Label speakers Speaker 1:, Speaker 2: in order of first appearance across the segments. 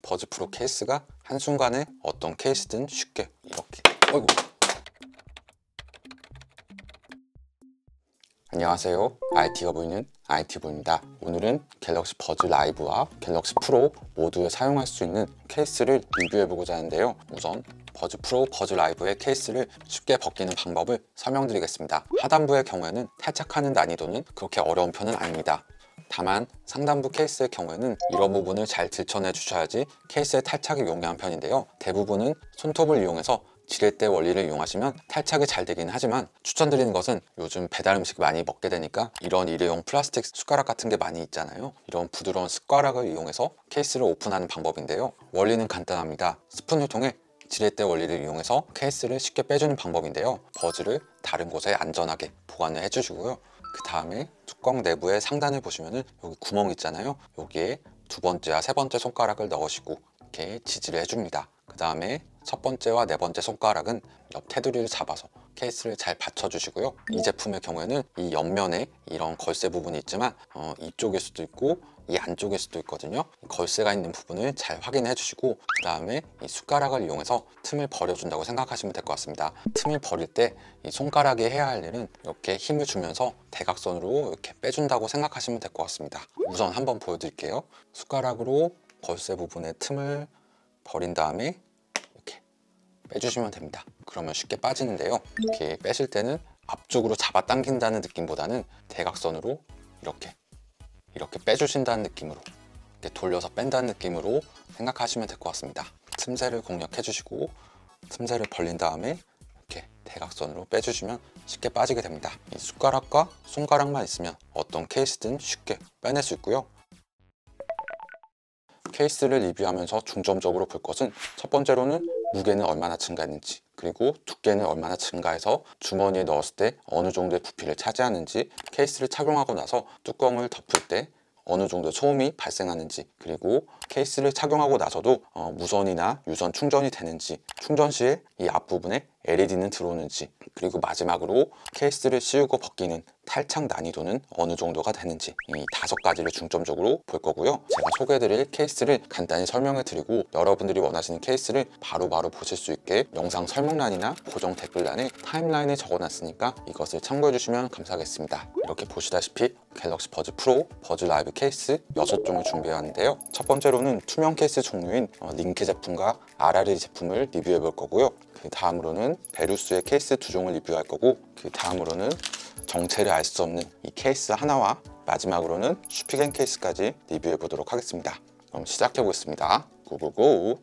Speaker 1: 버즈 프로 케이스가 한순간에 어떤 케이스든 쉽게 이렇게 어이구. 안녕하세요, IT가 보이는 IT부입니다. 오늘은 갤럭시 버즈 라이브와 갤럭시 프로 모두에 사용할 수 있는 케이스를 리뷰해보고자 하는데요. 우선 버즈 프로, 버즈 라이브의 케이스를 쉽게 벗기는 방법을 설명드리겠습니다. 하단부의 경우에는 탈착하는 난이도는 그렇게 어려운 편은 아닙니다. 다만 상단부 케이스의 경우에는 이런 부분을 잘 들춰내 주셔야지 케이스의 탈착이 용이한 편인데요. 대부분은 손톱을 이용해서 지렛대 원리를 이용하시면 탈착이 잘 되긴 하지만 추천드리는 것은 요즘 배달 음식 많이 먹게 되니까 이런 일회용 플라스틱 숟가락 같은 게 많이 있잖아요. 이런 부드러운 숟가락을 이용해서 케이스를 오픈하는 방법인데요. 원리는 간단합니다. 스푼을 통해 지렛대 원리를 이용해서 케이스를 쉽게 빼주는 방법인데요. 버즈를 다른 곳에 안전하게 보관을 해주시고요. 그 다음에 뚜껑 내부의 상단을 보시면은 여기 구멍 있잖아요. 여기에 두 번째와 세 번째 손가락을 넣으시고 이렇게 지지를 해줍니다. 그 다음에 첫 번째와 네 번째 손가락은 옆 테두리를 잡아서 케이스를 잘 받쳐주시고요. 이 제품의 경우에는 이 옆면에 이런 걸쇠 부분이 있지만 이쪽일 수도 있고 이 안쪽일 수도 있거든요. 걸쇠가 있는 부분을 잘 확인해 주시고 그 다음에 이 숟가락을 이용해서 틈을 버려준다고 생각하시면 될 것 같습니다. 틈을 버릴 때 이 손가락이 해야 할 일은 이렇게 힘을 주면서 대각선으로 이렇게 빼준다고 생각하시면 될 것 같습니다. 우선 한번 보여드릴게요. 숟가락으로 걸쇠 부분의 틈을 버린 다음에 이렇게 빼주시면 됩니다. 그러면 쉽게 빠지는데요. 이렇게 빼실 때는 앞쪽으로 잡아당긴다는 느낌보다는 대각선으로 이렇게 빼주신다는 느낌으로 이렇게 돌려서 뺀다는 느낌으로 생각하시면 될 것 같습니다. 틈새를 공략해 주시고 틈새를 벌린 다음에 이렇게 대각선으로 빼주시면 쉽게 빠지게 됩니다. 이 숟가락과 손가락만 있으면 어떤 케이스든 쉽게 빼낼 수 있고요. 케이스를 리뷰하면서 중점적으로 볼 것은 첫 번째로는 무게는 얼마나 증가했는지, 그리고 두께는 얼마나 증가해서 주머니에 넣었을 때 어느 정도의 부피를 차지하는지, 케이스를 착용하고 나서 뚜껑을 덮을 때 어느 정도 소음이 발생하는지, 그리고 케이스를 착용하고 나서도 무선이나 유선 충전이 되는지, 충전 시에 이 앞부분에 LED는 들어오는지, 그리고 마지막으로 케이스를 씌우고 벗기는 탈착 난이도는 어느 정도가 되는지, 이 5가지를 중점적으로 볼 거고요. 제가 소개해드릴 케이스를 간단히 설명해드리고 여러분들이 원하시는 케이스를 바로바로 보실 수 있게 영상 설명란이나 고정 댓글란에 타임라인을 적어놨으니까 이것을 참고해주시면 감사하겠습니다. 이렇게 보시다시피 갤럭시 버즈 프로, 버즈 라이브 케이스 6종을 준비해왔는데요. 첫 번째로는 투명 케이스 종류인 링크 제품과 RRE 제품을 리뷰해 볼 거고요. 그 다음으로는 베루스의 케이스 2종을 리뷰할 거고, 그 다음으로는 정체를 알 수 없는 이 케이스 하나와 마지막으로는 슈피겐 케이스까지 리뷰해 보도록 하겠습니다. 그럼 시작해 보겠습니다. 고고고!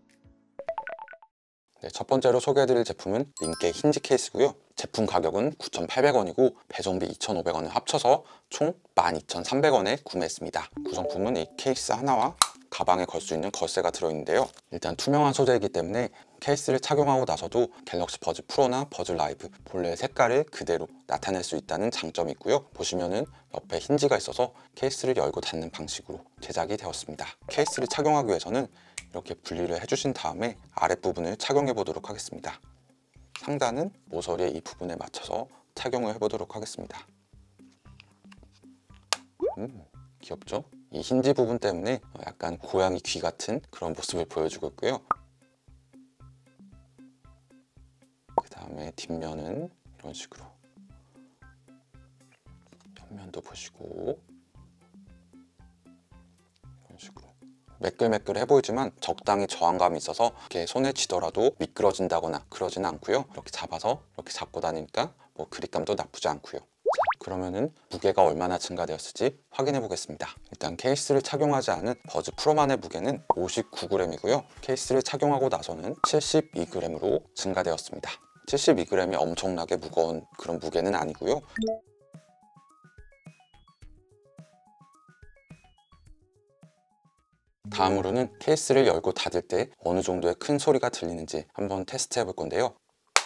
Speaker 1: 네, 첫 번째로 소개해드릴 제품은 링케 힌지 케이스고요. 제품 가격은 9,800원이고 배송비 2,500원을 합쳐서 총 12,300원에 구매했습니다. 구성품은 이 케이스 하나와 가방에 걸 수 있는 걸쇠가 들어있는데요. 일단 투명한 소재이기 때문에 케이스를 착용하고 나서도 갤럭시 버즈 프로나 버즈 라이브 본래의 색깔을 그대로 나타낼 수 있다는 장점이 있고요. 보시면은 옆에 힌지가 있어서 케이스를 열고 닫는 방식으로 제작이 되었습니다. 케이스를 착용하기 위해서는 이렇게 분리를 해주신 다음에 아랫부분을 착용해 보도록 하겠습니다. 상단은 모서리의 이 부분에 맞춰서 착용을 해보도록 하겠습니다. 귀엽죠? 이 힌지 부분 때문에 약간 고양이 귀 같은 그런 모습을 보여주고 있고요. 그 다음에 뒷면은 이런 식으로 옆면도 보시고 이런 식으로 매끌매끌해 보이지만 적당히 저항감이 있어서 이렇게 손에 쥐더라도 미끄러진다거나 그러지는 않고요. 이렇게 잡아서 이렇게 잡고 다니니까 뭐 그립감도 나쁘지 않고요. 그러면은 무게가 얼마나 증가되었을지 확인해 보겠습니다. 일단 케이스를 착용하지 않은 버즈 프로만의 무게는 59g이고요. 케이스를 착용하고 나서는 72g으로 증가되었습니다. 72g이 엄청나게 무거운 그런 무게는 아니고요. 다음으로는 케이스를 열고 닫을 때 어느 정도의 큰 소리가 들리는지 한번 테스트 해볼 건데요.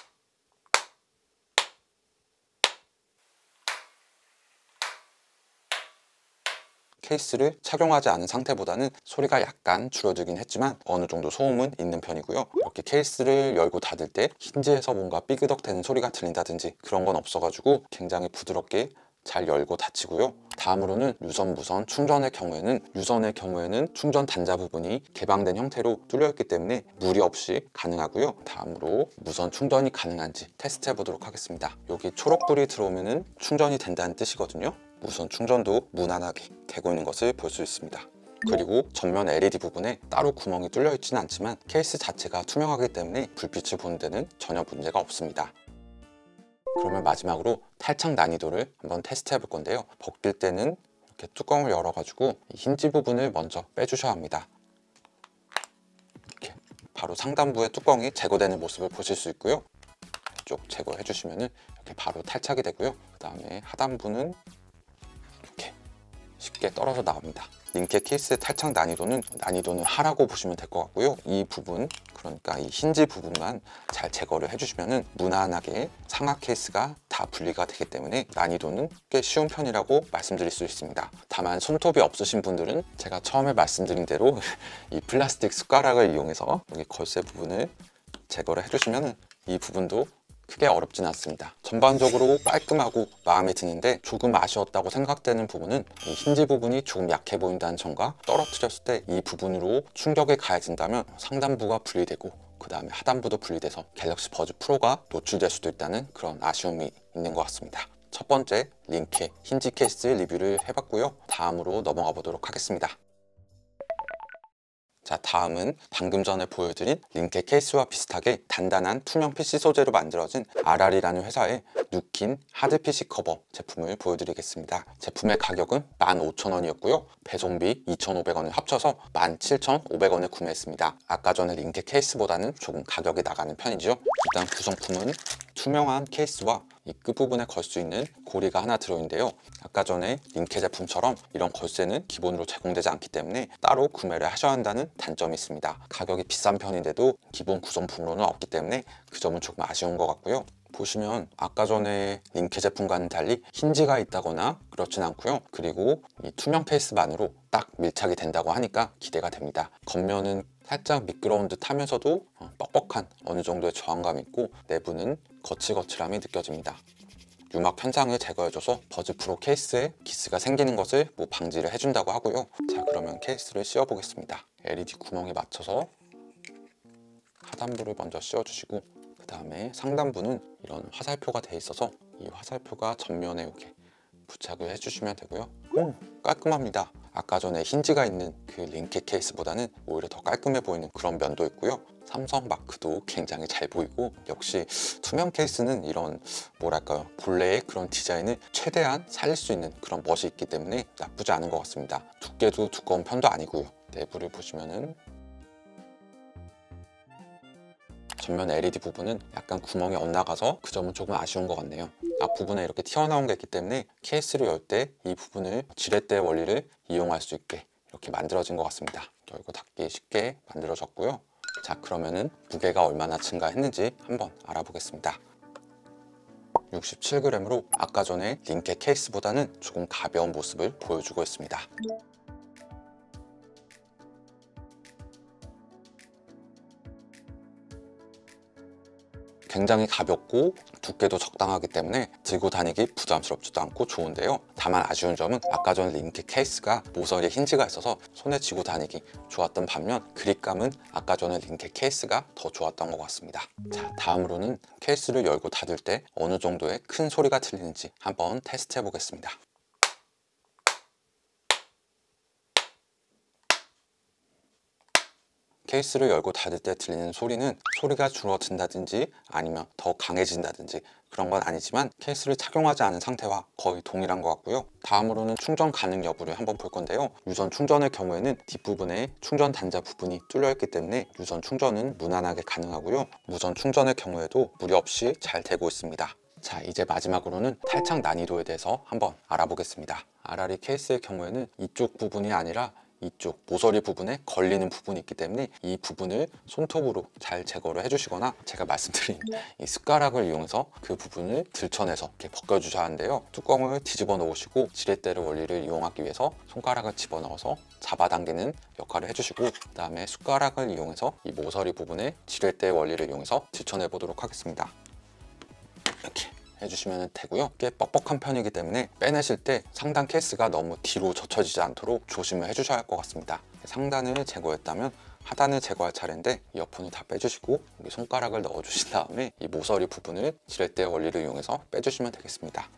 Speaker 1: 케이스를 착용하지 않은 상태보다는 소리가 약간 줄어들긴 했지만 어느 정도 소음은 있는 편이고요. 이렇게 케이스를 열고 닫을 때 힌지에서 뭔가 삐그덕대는 소리가 들린다든지 그런 건 없어가지고 굉장히 부드럽게 잘 열고 닫히고요. 다음으로는 유선, 무선, 충전의 경우에는 유선의 경우에는 충전 단자 부분이 개방된 형태로 뚫려 있기 때문에 무리 없이 가능하고요. 다음으로 무선 충전이 가능한지 테스트 해보도록 하겠습니다. 여기 초록불이 들어오면은 충전이 된다는 뜻이거든요. 무선 충전도 무난하게 되고 있는 것을 볼 수 있습니다. 그리고 전면 LED 부분에 따로 구멍이 뚫려 있지는 않지만 케이스 자체가 투명하기 때문에 불빛을 보는 데는 전혀 문제가 없습니다. 그러면 마지막으로 탈착 난이도를 한번 테스트 해볼 건데요. 벗길 때는 이렇게 뚜껑을 열어가지고 이 힌지 부분을 먼저 빼주셔야 합니다. 이렇게 바로 상단부의 뚜껑이 제거되는 모습을 보실 수 있고요. 이쪽 제거해 주시면 이렇게 바로 탈착이 되고요. 그 다음에 하단부는 이렇게 쉽게 떨어져 나옵니다. 링켓 케이스의 탈착 난이도는 하라고 보시면 될 것 같고요. 이 부분, 그러니까 이 힌지 부분만 잘 제거를 해주시면 무난하게 상하 케이스가 다 분리가 되기 때문에 난이도는 꽤 쉬운 편이라고 말씀드릴 수 있습니다. 다만 손톱이 없으신 분들은 제가 처음에 말씀드린 대로 이 플라스틱 숟가락을 이용해서 여기 걸쇠 부분을 제거를 해주시면 이 부분도 크게 어렵진 않습니다. 전반적으로 깔끔하고 마음에 드는데 조금 아쉬웠다고 생각되는 부분은 이 힌지 부분이 조금 약해 보인다는 점과 떨어뜨렸을 때 이 부분으로 충격이 가해진다면 상단부가 분리되고 그 다음에 하단부도 분리돼서 갤럭시 버즈 프로가 노출될 수도 있다는 그런 아쉬움이 있는 것 같습니다. 첫 번째 링켓 힌지 케이스 리뷰를 해봤고요. 다음으로 넘어가 보도록 하겠습니다. 자, 다음은 방금 전에 보여드린 링켓 케이스와 비슷하게 단단한 투명 PC 소재로 만들어진 RR이라는 회사의 누킨 하드 PC 커버 제품을 보여드리겠습니다. 제품의 가격은 15,000원이었고요. 배송비 2,500원을 합쳐서 17,500원에 구매했습니다. 아까 전에 링켓 케이스보다는 조금 가격이 나가는 편이죠. 일단 구성품은 투명한 케이스와 이 끝부분에 걸 수 있는 고리가 하나 들어있는데요. 아까 전에 링켓 제품처럼 이런 걸쇠는 기본으로 제공되지 않기 때문에 따로 구매를 하셔야 한다는 단점이 있습니다. 가격이 비싼 편인데도 기본 구성품으로는 없기 때문에 그 점은 조금 아쉬운 것 같고요. 보시면 아까 전에 링켓 제품과는 달리 힌지가 있다거나 그렇진 않고요. 그리고 이 투명 케이스만으로 딱 밀착이 된다고 하니까 기대가 됩니다. 겉면은 살짝 미끄러운 듯 하면서도 뻑뻑한 어느 정도의 저항감이 있고 내부는 거칠거칠함이 느껴집니다. 유막 편상을 제거해줘서 버즈 프로 케이스에 기스가 생기는 것을 방지를 해준다고 하고요. 자, 그러면 케이스를 씌워 보겠습니다. LED 구멍에 맞춰서 하단부를 먼저 씌워주시고 그 다음에 상단부는 이런 화살표가 되어 있어서 이 화살표가 전면에 이렇게 부착을 해주시면 되고요. 깔끔합니다. 아까 전에 힌지가 있는 그 링켓 케이스보다는 오히려 더 깔끔해 보이는 그런 면도 있고요. 삼성 마크도 굉장히 잘 보이고 역시 투명 케이스는 이런 뭐랄까요 본래의 그런 디자인을 최대한 살릴 수 있는 그런 멋이 있기 때문에 나쁘지 않은 것 같습니다. 두께도 두꺼운 편도 아니고요. 내부를 보시면은 전면 LED 부분은 약간 구멍이 엇나가서 그 점은 조금 아쉬운 것 같네요. 앞부분에 이렇게 튀어나온 게 있기 때문에 케이스를 열 때 이 부분을 지렛대 원리를 이용할 수 있게 이렇게 만들어진 것 같습니다. 열고 닫기 쉽게 만들어졌고요. 자, 그러면은 무게가 얼마나 증가했는지 한번 알아보겠습니다. 67g으로 아까 전에 링켓 케이스보다는 조금 가벼운 모습을 보여주고 있습니다. 굉장히 가볍고 두께도 적당하기 때문에 들고 다니기 부담스럽지도 않고 좋은데요. 다만 아쉬운 점은 아까 전 링켓 케이스가 모서리에 힌지가 있어서 손에 쥐고 다니기 좋았던 반면 그립감은 아까 전에 링켓 케이스가 더 좋았던 것 같습니다. 자, 다음으로는 케이스를 열고 닫을 때 어느 정도의 큰 소리가 들리는지 한번 테스트 해보겠습니다. 케이스를 열고 닫을 때 들리는 소리는 소리가 줄어든다든지 아니면 더 강해진다든지 그런 건 아니지만 케이스를 착용하지 않은 상태와 거의 동일한 것 같고요. 다음으로는 충전 가능 여부를 한번 볼 건데요. 유선 충전의 경우에는 뒷부분에 충전 단자 부분이 뚫려 있기 때문에 유선 충전은 무난하게 가능하고요. 무선 충전의 경우에도 무리 없이 잘 되고 있습니다. 자, 이제 마지막으로는 탈착 난이도에 대해서 한번 알아보겠습니다. RR이 케이스의 경우에는 이쪽 부분이 아니라 이쪽 모서리 부분에 걸리는 부분이 있기 때문에 이 부분을 손톱으로 잘 제거를 해주시거나 제가 말씀드린 이 숟가락을 이용해서 그 부분을 들쳐내서 이렇게 벗겨주셔야 하는데요. 뚜껑을 뒤집어 놓으시고 지렛대의 원리를 이용하기 위해서 손가락을 집어넣어서 잡아당기는 역할을 해주시고 그 다음에 숟가락을 이용해서 이 모서리 부분에 지렛대의 원리를 이용해서 들쳐내 보도록 하겠습니다. 이렇게 해주시면 되고요. 꽤 뻑뻑한 편이기 때문에 빼내실 때 상단 케이스가 너무 뒤로 젖혀지지 않도록 조심을 해주셔야 할 것 같습니다. 상단을 제거했다면 하단을 제거할 차례인데 이어폰을 다 빼주시고 여기 손가락을 넣어주신 다음에 이 모서리 부분을 지렛대 원리를 이용해서 빼주시면 되겠습니다.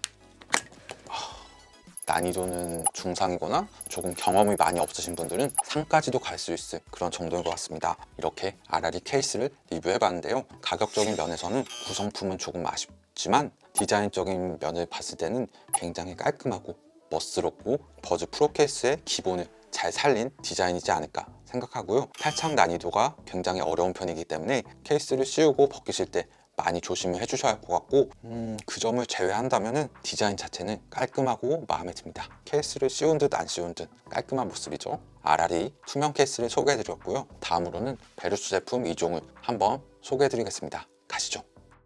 Speaker 1: 난이도는 중상이거나 조금 경험이 많이 없으신 분들은 상까지도 갈 수 있을 그런 정도인 것 같습니다. 이렇게 RRE 케이스를 리뷰해봤는데요. 가격적인 면에서는 구성품은 조금 아쉽지만 디자인적인 면을 봤을 때는 굉장히 깔끔하고 멋스럽고 버즈 프로 케이스의 기본을 잘 살린 디자인이지 않을까 생각하고요. 탈착 난이도가 굉장히 어려운 편이기 때문에 케이스를 씌우고 벗기실 때 많이 조심을 해주셔야 할 것 같고 그 점을 제외한다면 디자인 자체는 깔끔하고 마음에 듭니다. 케이스를 씌운 듯 안 씌운 듯 깔끔한 모습이죠. RRE 투명 케이스를 소개해드렸고요. 다음으로는 베루스 제품 2종을 한번 소개해드리겠습니다. 가시죠.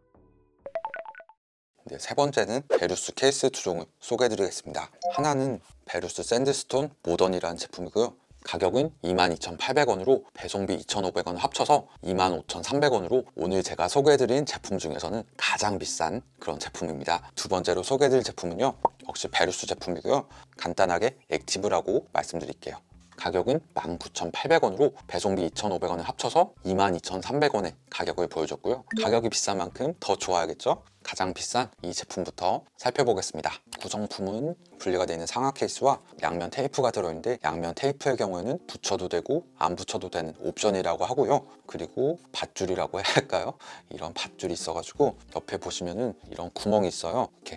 Speaker 1: 네, 세 번째는 베루스 케이스 2종을 소개해드리겠습니다. 하나는 베루스 샌드스톤 모던이라는 제품이고요. 가격은 22,800원으로 배송비 2,500원 합쳐서 25,300원으로 오늘 제가 소개해드린 제품 중에서는 가장 비싼 그런 제품입니다. 두 번째로 소개해드릴 제품은요, 역시 베루스 제품이고요. 간단하게 액티브라고 말씀드릴게요. 가격은 19,800원으로 배송비 2,500원을 합쳐서 22,300원의 가격을 보여줬고요. 가격이 비싼 만큼 더 좋아야겠죠? 가장 비싼 이 제품부터 살펴보겠습니다. 구성품은 분리가 되어 있는 상하 케이스와 양면 테이프가 들어있는데 양면 테이프의 경우에는 붙여도 되고 안 붙여도 되는 옵션이라고 하고요. 그리고 밧줄이라고 해야 할까요? 이런 밧줄이 있어가지고 옆에 보시면은 이런 구멍이 있어요. 이렇게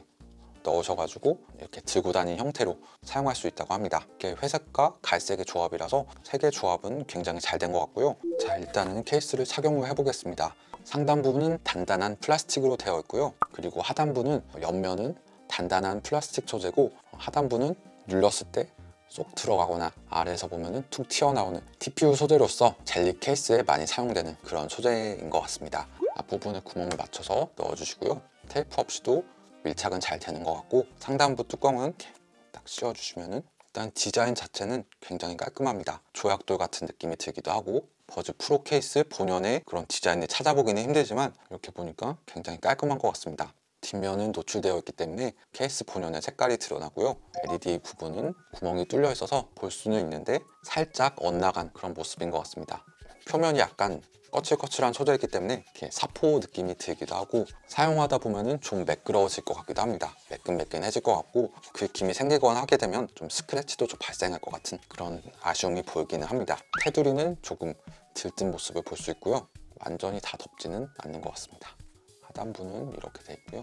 Speaker 1: 넣으셔가지고 이렇게 들고 다니는 형태로 사용할 수 있다고 합니다. 이게 회색과 갈색의 조합이라서 세 개의 조합은 굉장히 잘 된 것 같고요. 자, 일단은 케이스를 착용을 해보겠습니다. 상단 부분은 단단한 플라스틱으로 되어 있고요. 그리고 하단부는 옆면은 단단한 플라스틱 소재고 하단부는 눌렀을 때 쏙 들어가거나 아래에서 보면은 툭 튀어나오는 TPU 소재로서 젤리 케이스에 많이 사용되는 그런 소재인 것 같습니다. 앞부분에 구멍을 맞춰서 넣어주시고요. 테이프 없이도 밀착은 잘 되는 것 같고 상단부 뚜껑은 이렇게 딱 씌워주시면은 일단 디자인 자체는 굉장히 깔끔합니다. 조약돌 같은 느낌이 들기도 하고 버즈 프로 케이스 본연의 그런 디자인을 찾아보기는 힘들지만 이렇게 보니까 굉장히 깔끔한 것 같습니다. 뒷면은 노출되어 있기 때문에 케이스 본연의 색깔이 드러나고요. LED 부분은 구멍이 뚫려 있어서 볼 수는 있는데 살짝 엇나간 그런 모습인 것 같습니다. 표면이 약간 거칠거칠한 소재이기 때문에 이렇게 사포 느낌이 들기도 하고 사용하다 보면은 좀 매끄러워질 것 같기도 합니다. 매끈매끈해질 것 같고 긁힘이 생기거나 하게 되면 좀 스크래치도 좀 발생할 것 같은 그런 아쉬움이 보이기는 합니다. 테두리는 조금 들뜬 모습을 볼 수 있고요. 완전히 다 덮지는 않는 것 같습니다. 하단부는 이렇게 돼 있고요.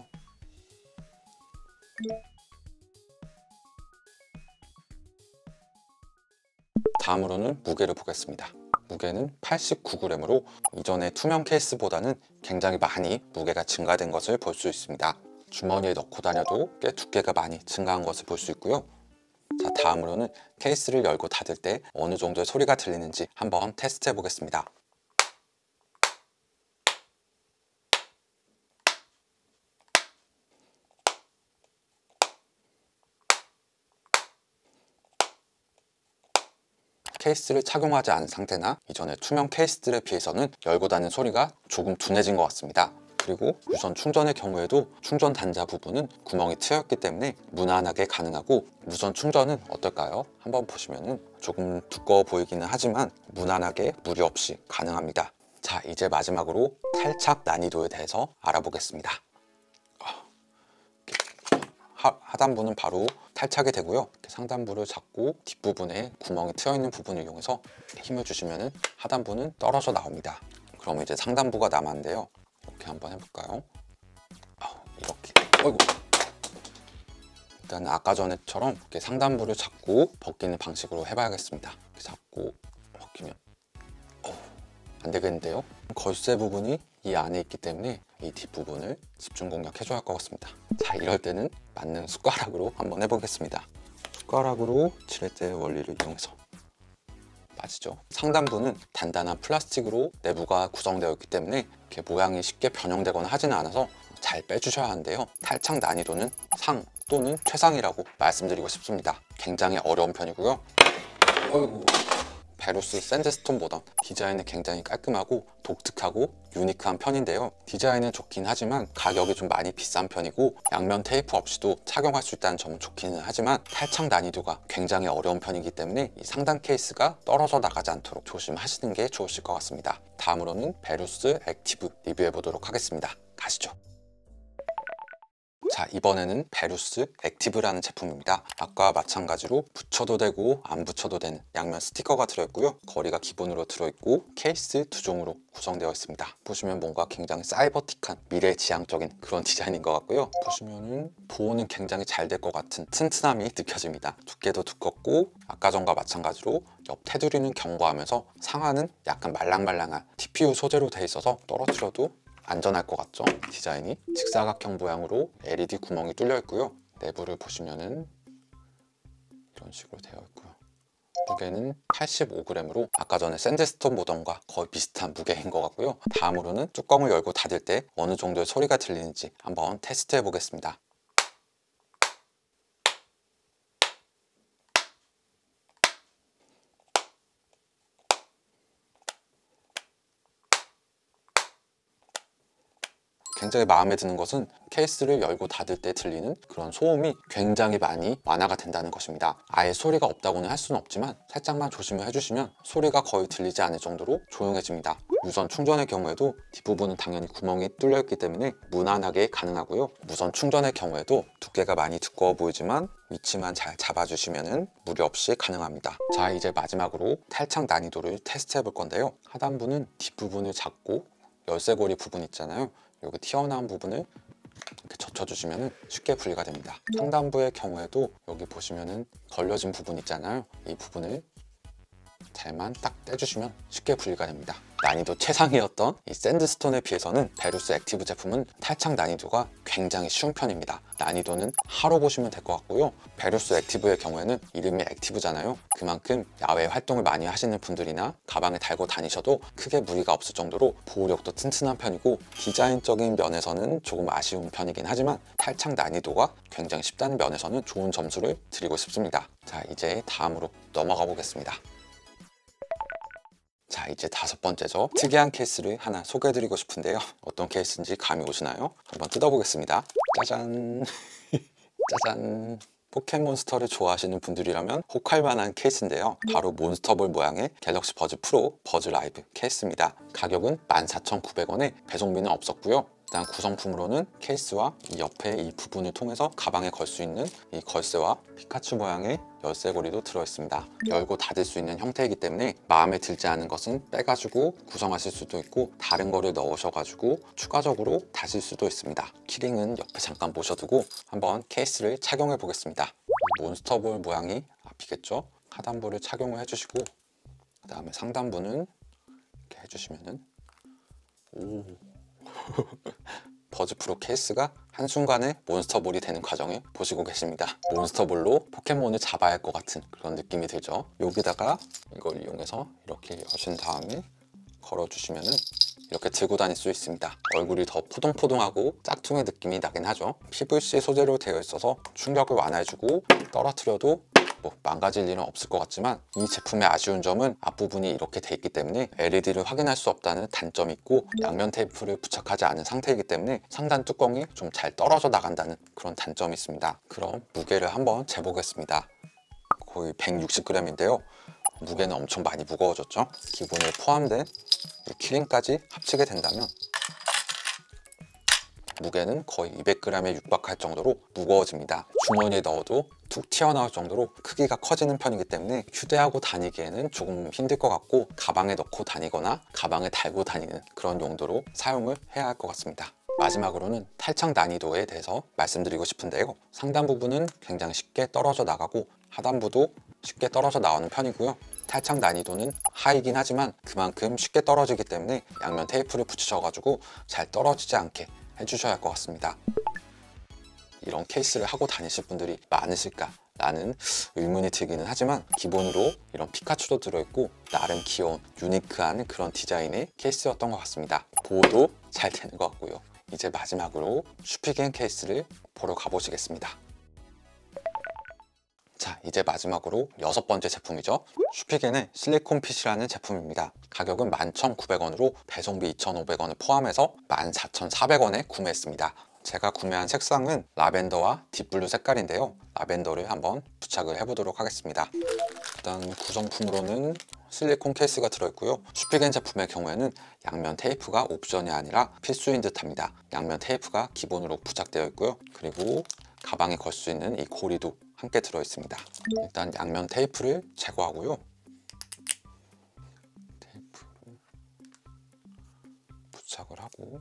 Speaker 1: 다음으로는 무게를 보겠습니다. 무게는 89g으로 이전의 투명 케이스보다는 굉장히 많이 무게가 증가된 것을 볼 수 있습니다. 주머니에 넣고 다녀도 꽤 두께가 많이 증가한 것을 볼 수 있고요. 자, 다음으로는 케이스를 열고 닫을 때 어느 정도의 소리가 들리는지 한번 테스트 해 보겠습니다. 케이스를 착용하지 않은 상태나 이전의 투명 케이스들에 비해서는 열고 닫는 소리가 조금 둔해진 것 같습니다. 그리고 유선 충전의 경우에도 충전 단자 부분은 구멍이 트였기 때문에 무난하게 가능하고 무선 충전은 어떨까요? 한번 보시면은 조금 두꺼워 보이기는 하지만 무난하게 무리 없이 가능합니다. 자, 이제 마지막으로 탈착 난이도에 대해서 알아보겠습니다. 하단부는 바로 탈착이 되고요. 상단부를 잡고 뒷부분에 구멍이 트여있는 부분을 이용해서 힘을 주시면 하단부는 떨어져 나옵니다. 그러면 이제 상단부가 남았는데요. 이렇게 한번 해볼까요? 이렇게. 어이구. 일단 아까 전에처럼 이렇게 상단부를 잡고 벗기는 방식으로 해봐야겠습니다. 이렇게 잡고 벗기면 안 되겠는데요? 걸쇠 부분이 이 안에 있기 때문에 이 뒷부분을 집중 공략해줘야 할 것 같습니다. 자, 이럴 때는 맞는 숟가락으로 한번 해보겠습니다. 숟가락으로 지렛대 원리를 이용해서 맞죠? 상단부는 단단한 플라스틱으로 내부가 구성되어 있기 때문에 이렇게 모양이 쉽게 변형되거나 하지는 않아서 잘 빼주셔야 하는데요. 탈착 난이도는 상 또는 최상이라고 말씀드리고 싶습니다. 굉장히 어려운 편이고요. 어이구. 베루스 샌드스톤 모던. 디자인은 굉장히 깔끔하고 독특하고 유니크한 편인데요. 디자인은 좋긴 하지만 가격이 좀 많이 비싼 편이고 양면 테이프 없이도 착용할 수 있다는 점은 좋기는 하지만 탈착 난이도가 굉장히 어려운 편이기 때문에 이 상단 케이스가 떨어져 나가지 않도록 조심하시는 게 좋으실 것 같습니다. 다음으로는 베루스 액티브 리뷰해 보도록 하겠습니다. 가시죠. 자, 이번에는 베루스 액티브라는 제품입니다. 아까와 마찬가지로 붙여도 되고 안 붙여도 되는 양면 스티커가 들어있고요. 거리가 기본으로 들어있고 케이스 두 종으로 구성되어 있습니다. 보시면 뭔가 굉장히 사이버틱한 미래지향적인 그런 디자인인 것 같고요. 보시면은 보호는 굉장히 잘 될 것 같은 튼튼함이 느껴집니다. 두께도 두껍고 아까 전과 마찬가지로 옆 테두리는 견고하면서 상하는 약간 말랑말랑한 TPU 소재로 되어 있어서 떨어뜨려도 안전할 것 같죠? 디자인이 직사각형 모양으로 LED 구멍이 뚫려 있고요. 내부를 보시면은 이런 식으로 되어 있고요. 무게는 85g으로 아까 전에 샌드스톤 모던과 거의 비슷한 무게인 것 같고요. 다음으로는 뚜껑을 열고 닫을 때 어느 정도의 소리가 들리는지 한번 테스트해 보겠습니다. 굉장히 마음에 드는 것은 케이스를 열고 닫을 때 들리는 그런 소음이 굉장히 많이 완화가 된다는 것입니다. 아예 소리가 없다고는 할 수는 없지만 살짝만 조심을 해주시면 소리가 거의 들리지 않을 정도로 조용해집니다. 무선 충전의 경우에도 뒷부분은 당연히 구멍이 뚫려 있기 때문에 무난하게 가능하고요. 무선 충전의 경우에도 두께가 많이 두꺼워 보이지만 위치만 잘 잡아주시면 무리 없이 가능합니다. 자, 이제 마지막으로 탈착 난이도를 테스트해 볼 건데요. 하단부는 뒷부분을 잡고 열쇠고리 부분 있잖아요. 여기 튀어나온 부분을 이렇게 젖혀주시면 쉽게 분리가 됩니다. 상단부의 경우에도 여기 보시면은 걸려진 부분 있잖아요. 이 부분을 잘만 딱 떼주시면 쉽게 분리가 됩니다. 난이도 최상이었던 이 샌드스톤에 비해서는 베루스 액티브 제품은 탈착 난이도가 굉장히 쉬운 편입니다. 난이도는 하로 보시면 될 것 같고요. 베루스 액티브의 경우에는 이름이 액티브잖아요. 그만큼 야외 활동을 많이 하시는 분들이나 가방에 달고 다니셔도 크게 무리가 없을 정도로 보호력도 튼튼한 편이고 디자인적인 면에서는 조금 아쉬운 편이긴 하지만 탈착 난이도가 굉장히 쉽다는 면에서는 좋은 점수를 드리고 싶습니다. 자, 이제 다음으로 넘어가 보겠습니다. 자, 이제 다섯 번째죠. 특이한 케이스를 하나 소개해드리고 싶은데요. 어떤 케이스인지 감이 오시나요? 한번 뜯어보겠습니다. 짜잔. 짜잔. 포켓몬스터를 좋아하시는 분들이라면 혹할 만한 케이스인데요. 바로 몬스터볼 모양의 갤럭시 버즈 프로 버즈 라이브 케이스입니다. 가격은 14,900원에 배송비는 없었고요. 일단 구성품으로는 케이스와 이 옆에 이 부분을 통해서 가방에 걸 수 있는 이 걸쇠와 피카츄 모양의 열쇠고리도 들어있습니다. 열고 닫을 수 있는 형태이기 때문에 마음에 들지 않은 것은 빼가지고 구성하실 수도 있고 다른 거를 넣으셔가지고 추가적으로 다실 수도 있습니다. 키링은 옆에 잠깐 모셔두고 한번 케이스를 착용해 보겠습니다. 몬스터볼 모양이 앞이겠죠? 하단부를 착용을 해주시고 그 다음에 상단부는 이렇게 해주시면은 오 버즈 프로 케이스가 한순간에 몬스터볼이 되는 과정을 보시고 계십니다. 몬스터볼로 포켓몬을 잡아야 할 것 같은 그런 느낌이 들죠. 여기다가 이걸 이용해서 이렇게 여신 다음에 걸어주시면은 이렇게 들고 다닐 수 있습니다. 얼굴이 더 포동포동하고 짝퉁의 느낌이 나긴 하죠. PVC 소재로 되어 있어서 충격을 완화해주고 떨어뜨려도 망가질 일은 없을 것 같지만 이 제품의 아쉬운 점은 앞부분이 이렇게 돼 있기 때문에 LED를 확인할 수 없다는 단점이 있고 양면 테이프를 부착하지 않은 상태이기 때문에 상단 뚜껑이 좀 잘 떨어져 나간다는 그런 단점이 있습니다. 그럼 무게를 한번 재보겠습니다. 거의 160g인데요. 무게는 엄청 많이 무거워졌죠. 기본에 포함된 이 키링까지 합치게 된다면 무게는 거의 200g에 육박할 정도로 무거워집니다. 주머니에 넣어도 툭 튀어나올 정도로 크기가 커지는 편이기 때문에 휴대하고 다니기에는 조금 힘들 것 같고 가방에 넣고 다니거나 가방에 달고 다니는 그런 용도로 사용을 해야 할 것 같습니다. 마지막으로는 탈착 난이도에 대해서 말씀드리고 싶은데요. 상단 부분은 굉장히 쉽게 떨어져 나가고 하단부도 쉽게 떨어져 나오는 편이고요. 탈착 난이도는 하이긴 하지만 그만큼 쉽게 떨어지기 때문에 양면 테이프를 붙이셔가지고 잘 떨어지지 않게 해주셔야 할 것 같습니다. 이런 케이스를 하고 다니실 분들이 많으실까 라는 의문이 들기는 하지만 기본으로 이런 피카츄도 들어있고 나름 귀여운 유니크한 그런 디자인의 케이스였던 것 같습니다. 보호도 잘 되는 것 같고요. 이제 마지막으로 슈피겐 케이스를 보러 가보시겠습니다. 자, 이제 마지막으로 6번째 제품이죠. 슈피겐의 실리콘 핏이라는 제품입니다. 가격은 11,900원으로 배송비 2,500원을 포함해서 14,400원에 구매했습니다. 제가 구매한 색상은 라벤더와 딥블루 색깔인데요. 라벤더를 한번 부착을 해보도록 하겠습니다. 일단 구성품으로는 실리콘 케이스가 들어있고요. 슈피겐 제품의 경우에는 양면 테이프가 옵션이 아니라 필수인 듯합니다. 양면 테이프가 기본으로 부착되어 있고요. 그리고 가방에 걸 수 있는 이 고리도 함께 들어있습니다. 일단 양면 테이프를 제거하고요. 테이프로 부착을 하고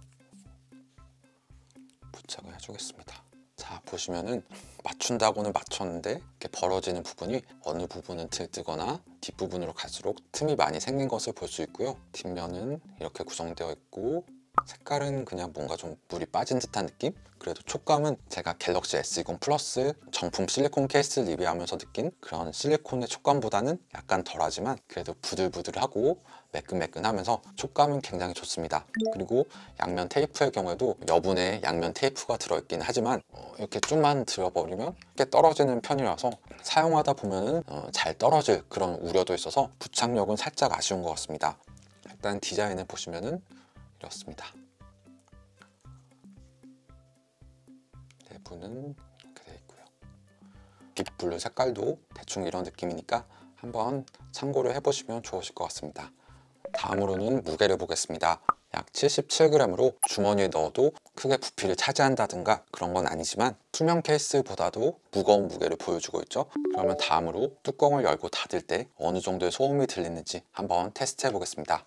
Speaker 1: 부착을 해주겠습니다. 자, 보시면은 맞춘다고는 맞췄는데 이렇게 벌어지는 부분이 어느 부분은 들뜨거나 뒷부분으로 갈수록 틈이 많이 생긴 것을 볼 수 있고요. 뒷면은 이렇게 구성되어 있고 색깔은 그냥 뭔가 좀 물이 빠진 듯한 느낌? 그래도 촉감은 제가 갤럭시 S20 플러스 정품 실리콘 케이스 리뷰하면서 느낀 그런 실리콘의 촉감보다는 약간 덜하지만 그래도 부들부들하고 매끈매끈하면서 촉감은 굉장히 좋습니다. 그리고 양면 테이프의 경우에도 여분의 양면 테이프가 들어있긴 하지만 이렇게 좀만 들어버리면 꽤 떨어지는 편이라서 사용하다 보면은 잘 떨어질 그런 우려도 있어서 부착력은 살짝 아쉬운 것 같습니다. 일단 디자인을 보시면은 이렇습니다. 내부는 이렇게 되어 있고요. 딥블루 색깔도 대충 이런 느낌이니까 한번 참고를 해보시면 좋으실 것 같습니다. 다음으로는 무게를 보겠습니다. 약 77g으로 주머니에 넣어도 크게 부피를 차지한다든가 그런 건 아니지만 투명 케이스보다도 무거운 무게를 보여주고 있죠. 그러면 다음으로 뚜껑을 열고 닫을 때 어느 정도의 소음이 들리는지 한번 테스트 해보겠습니다.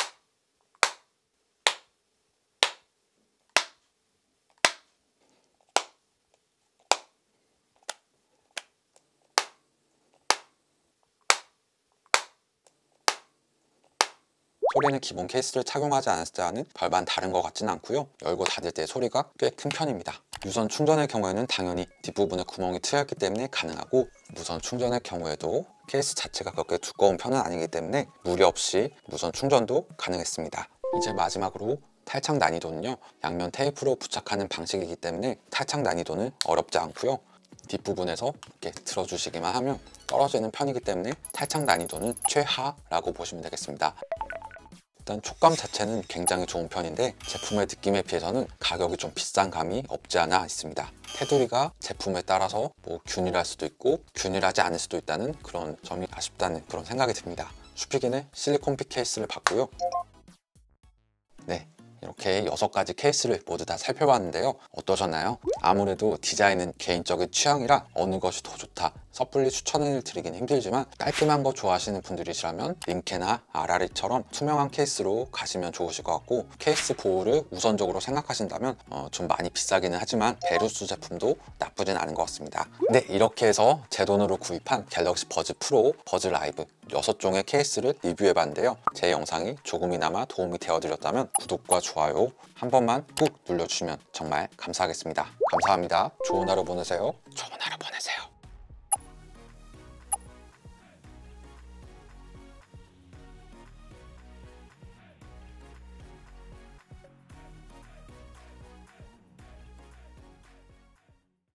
Speaker 1: 소리는 기본 케이스를 착용하지 않았을 때와는 별반 다른 것 같지는 않고요. 열고 닫을 때 소리가 꽤 큰 편입니다. 유선 충전의 경우에는 당연히 뒷부분에 구멍이 트였기 때문에 가능하고 무선 충전의 경우에도 케이스 자체가 그렇게 두꺼운 편은 아니기 때문에 무리 없이 무선 충전도 가능했습니다. 이제 마지막으로 탈착 난이도는요. 양면 테이프로 부착하는 방식이기 때문에 탈착 난이도는 어렵지 않고요. 뒷부분에서 이렇게 들어주시기만 하면 떨어지는 편이기 때문에 탈착 난이도는 최하라고 보시면 되겠습니다. 일단 촉감 자체는 굉장히 좋은 편인데 제품의 느낌에 비해서는 가격이 좀 비싼 감이 없지 않아 있습니다. 테두리가 제품에 따라서 뭐 균일할 수도 있고 균일하지 않을 수도 있다는 그런 점이 아쉽다는 그런 생각이 듭니다. 슈피겐의 실리콘 핏 케이스를 봤고요. 네, 이렇게 6가지 케이스를 모두 다 살펴봤는데요. 어떠셨나요? 아무래도 디자인은 개인적인 취향이라 어느 것이 더 좋다 섣불리 추천을 드리긴 힘들지만 깔끔한 거 좋아하시는 분들이시라면 림케나 아라리처럼 투명한 케이스로 가시면 좋으실 것 같고 케이스 보호를 우선적으로 생각하신다면 좀 많이 비싸기는 하지만 베루스 제품도 나쁘진 않은 것 같습니다. 네, 이렇게 해서 제 돈으로 구입한 갤럭시 버즈 프로, 버즈 라이브 6종의 케이스를 리뷰해봤는데요. 제 영상이 조금이나마 도움이 되어드렸다면 구독과 좋아요 한 번만 꾹 눌러주시면 정말 감사하겠습니다. 감사합니다. 좋은 하루 보내세요. 좋은 하루.